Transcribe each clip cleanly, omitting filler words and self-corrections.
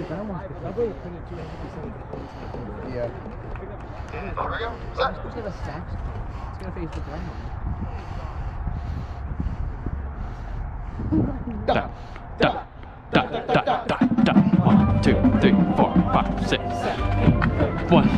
Yeah. There we go. Set. It's gonna face the ground. Da, da, da, da, da, da. 1, 2, 3, 4, 5, 6, 7, 8. 1.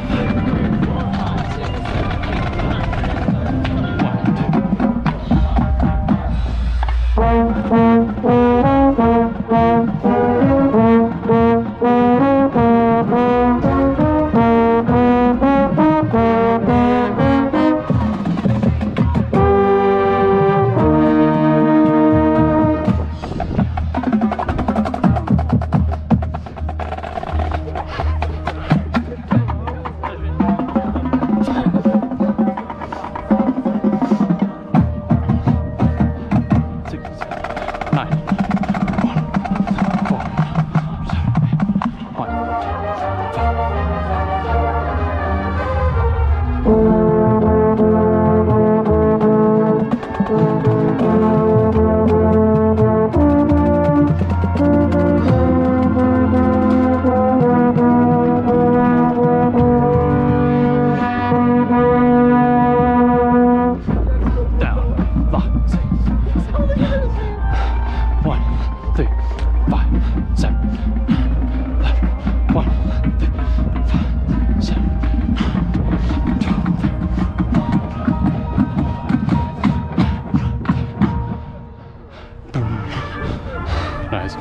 Nice.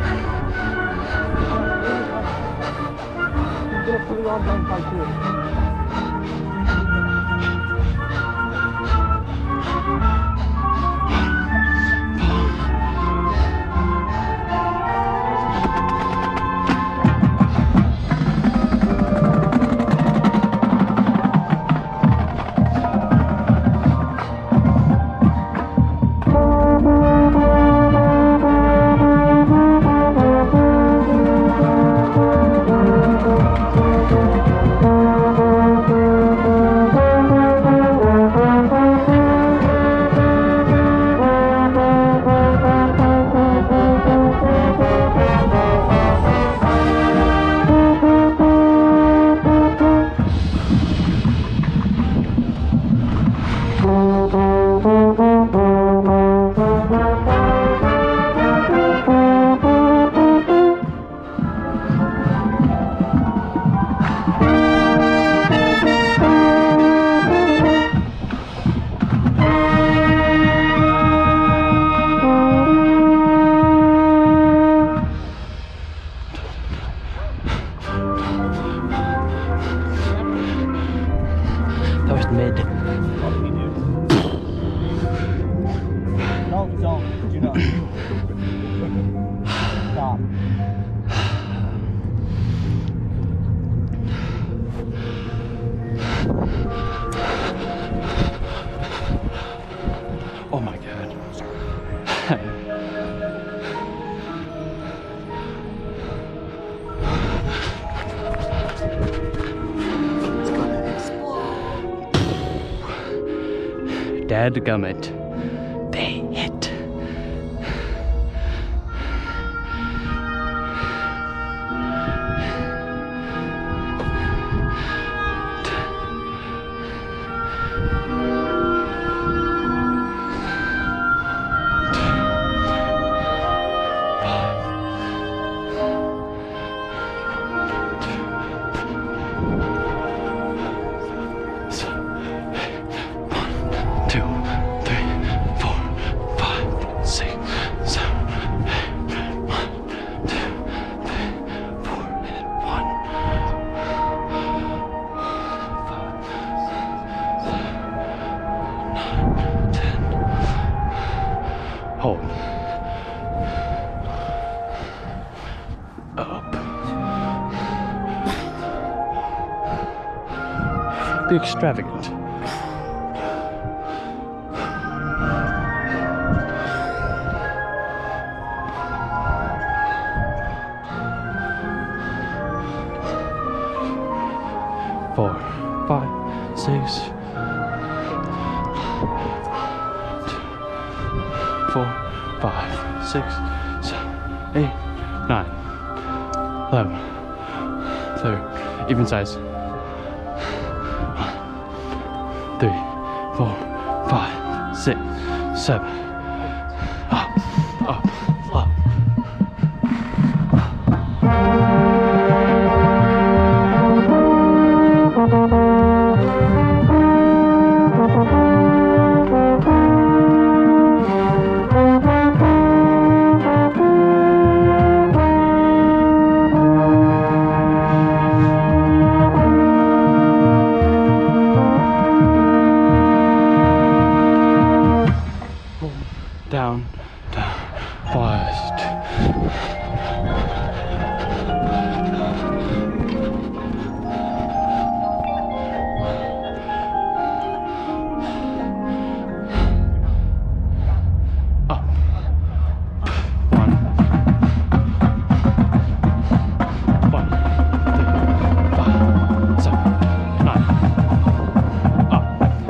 Mid. No, don't. Do not. Stop. Oh my god. Dadgummit. They hit. Hold. Up. Be extravagant. Four, 5, 6. 4, 5, 6, 7, 8, 9. 11, 12, even size. 1, 2, 3, 4, 5, 6, 7. Up, up, up. Down, down, fast. Up. 1, 1, 2, 5, 7, 9. Up.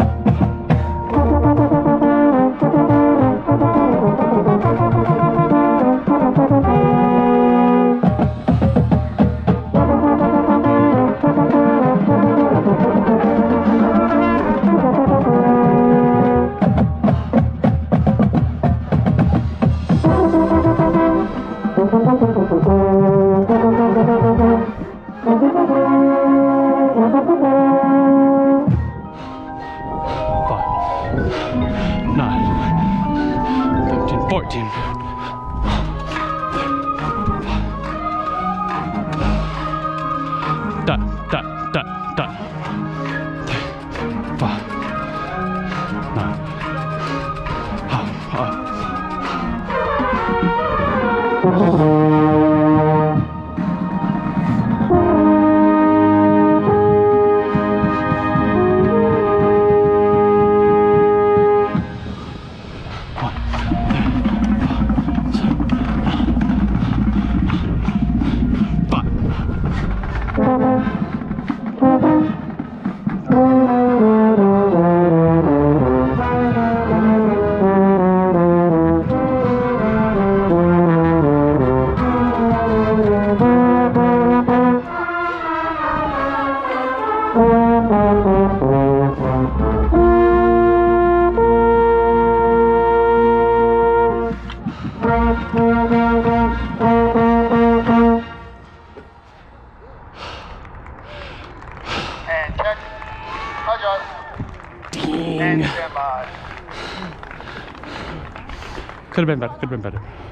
Done, done, done, done. 3, 5, 9. Up, up. And check. Adjust. Dang. And stand by. Could have been better.